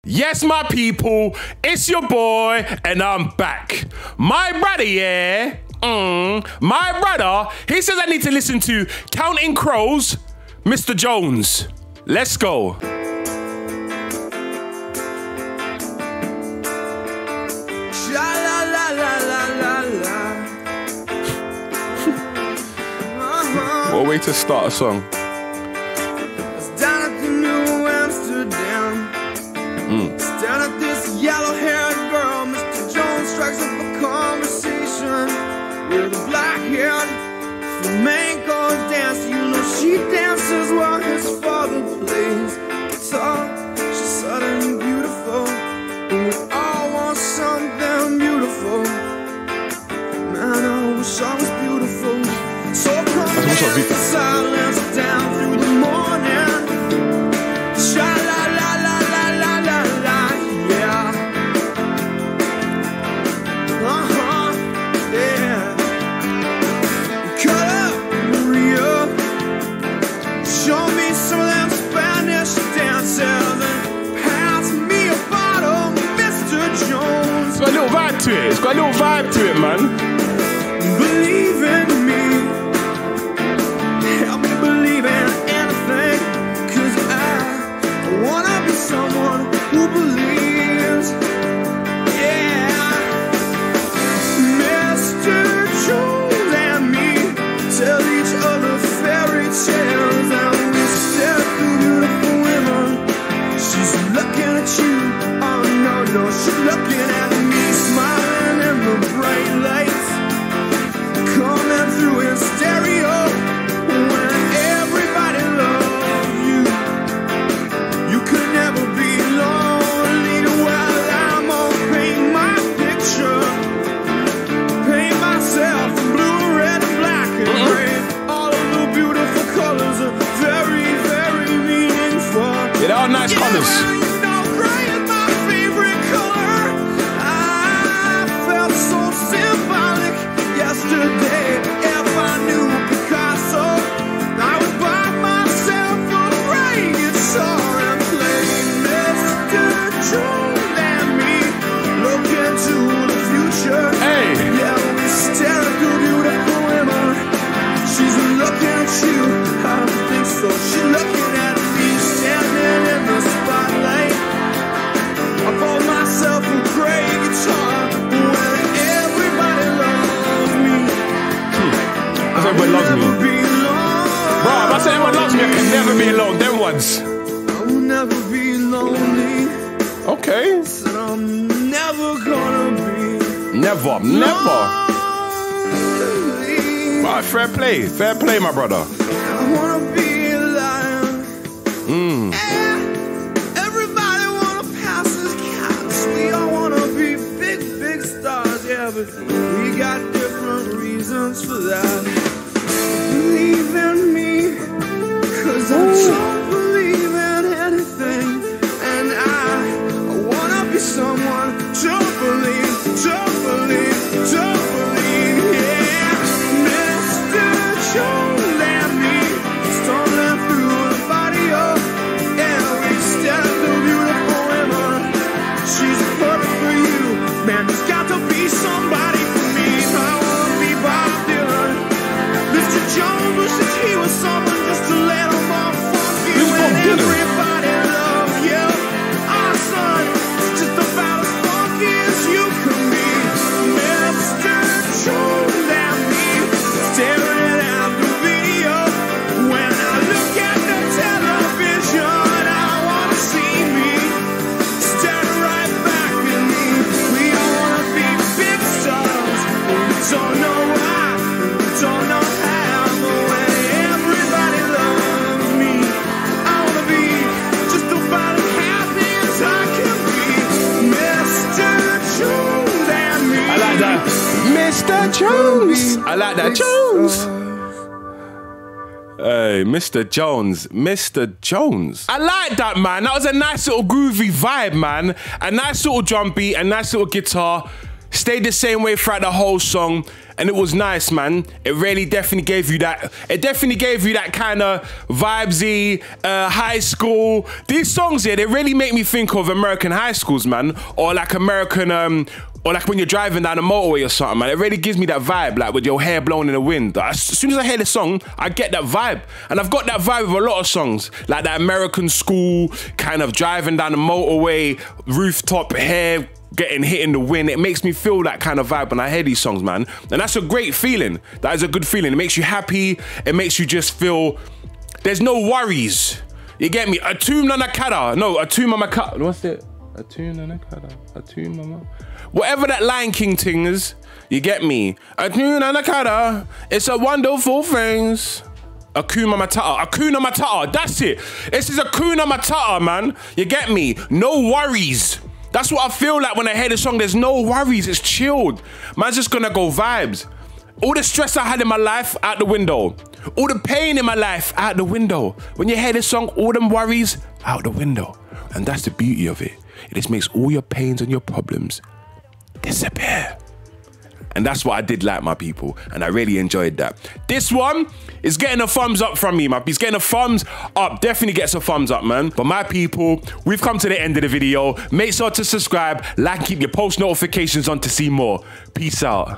Yes, my people, it's your boy, and I'm back. My brother, yeah, my brother, he says I need to listen to Counting Crows, Mr. Jones. Let's go. What a way to start a song. Down at the New Amsterdam. Staring at this yellow-haired girl. Mr. Jones strikes up a conversation with a black-haired flamenco dancer. You know she dances while his father plays guitar. She's suddenly beautiful, and we all want something beautiful. Man, I wish I was beautiful. So come in the silence down through the morning. Sha-la-la-la-la-la-la-la, yeah. Yeah. Cut up, Maria. Show me some of them Spanish dances and pass me a bottle, Mr. Jones. It's got a little vibe to it. It's got a little vibe to it, man. Believe in me. Help me believe in anything. Cause I wanna be someone who believes. Yeah. Mr. Jones and me tell each other fairy tales, and we stare through beautiful women. She's looking at you. Oh no, no, she's looking at me, smiling in the bright lights coming through in stereo. When everybody loves you, you could never be lonely. Well, I'm gonna paint my picture, paint myself in blue, red, and black, and gray. All of the beautiful colors are very, very meaningful. Yeah, they are nice colors. You know, gray is my favorite color. I felt so symbolic yesterday. If I knew Picasso, I would buy myself a great guitar and play Mr. Jones and me. Look into the future. Hey. Yeah, we stare at the beautiful women. She's looking at you. I don't think so. She's looking at me, standing in the spotlight. I bought myself a great guitar when everybody loves me. Everyone loves me. Bro, if I say everyone loves me, I can never be alone. Them ones. I will never be lonely. Okay. Said I'm never gonna be Never. lonely. Right, fair play, my brother. I wanna be a lion. Yeah. Everybody wanna pass as cats. We all wanna be big, big stars. Yeah, but we got different reasons for that. Believe in me, cause I don't believe in anything. And I wanna be someone to believe, yeah. Mr. Jones and me, stumbling through the barrio. Yeah, we stare at the beautiful women. She's perfect for you. Man, there's got to be somebody for me. I wanna be Bob Dylan. Mr. Jones wishes he was someone just to let him off funky. Who's When Bob Dylan? everybody loves you. Our son is just about as funky as you can be. Mr. Jones and me, staring at the video. When I look at the television, I wanna see me staring right back at me. We all wanna be big stars. We don't know why, we don't know how, but when everybody loves me, I wanna be just about as happy as I can be. Mr. Jones and me. I like that. Mr. Jones. I like that. Jones. Hey, Mr. Jones. Mr. Jones. I like that, man. That was a nice little groovy vibe, man. A nice little drum beat, a nice little guitar. Stayed the same way throughout the whole song, and it was nice, man. It really definitely gave you that. It definitely gave you that kind of vibesy, high school. These songs here, they really make me think of American high schools, man, or like American, or like when you're driving down the motorway or something, man. It really gives me that vibe, like with your hair blowing in the wind. As soon as I hear the song, I get that vibe, and I've got that vibe with a lot of songs, like that American school kind of driving down the motorway, rooftop, hair getting hit in the wind. It makes me feel that kind of vibe when I hear these songs, man. And that's a great feeling. That is a good feeling. It makes you happy. It makes you just feel there's no worries. You get me? Atum Nanakada. No, Atum Mamakata. What's it? Atum Nanakada. Atum Mama. Whatever that Lion King thing is, you get me? Atum Nanakada. It's a wonderful things. Akuna Matata. Akuna Matata. That's it. This is Akuna Matata, man. You get me? No worries. That's what I feel like when I hear the song. There's no worries, it's chilled. Man's just gonna go vibes. All the stress I had in my life, out the window. All the pain in my life, out the window. When you hear this song, all them worries, out the window. And that's the beauty of it. It just makes all your pains and your problems disappear. And that's what I did like, my people. And I really enjoyed that. This one is getting a thumbs up from me, man. He's getting a thumbs up. Definitely gets a thumbs up, man. But my people, we've come to the end of the video. Make sure to subscribe, like, keep your post notifications on to see more. Peace out.